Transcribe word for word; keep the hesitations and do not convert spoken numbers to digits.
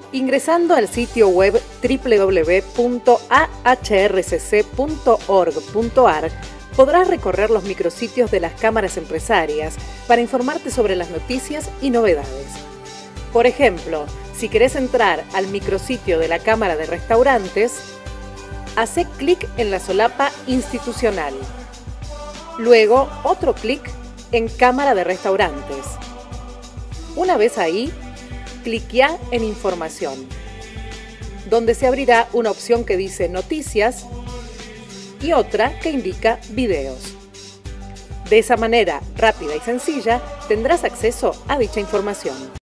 Ingresando al sitio web doble u doble u doble u punto a h r c c punto org punto a r podrás recorrer los micrositios de las cámaras empresarias para informarte sobre las noticias y novedades. Por ejemplo, si querés entrar al micrositio de la Cámara de Restaurantes, hacé clic en la solapa institucional. Luego, otro clic en Cámara de Restaurantes. Una vez ahí, cliquea en Información, donde se abrirá una opción que dice Noticias y otra que indica Videos. De esa manera rápida y sencilla tendrás acceso a dicha información.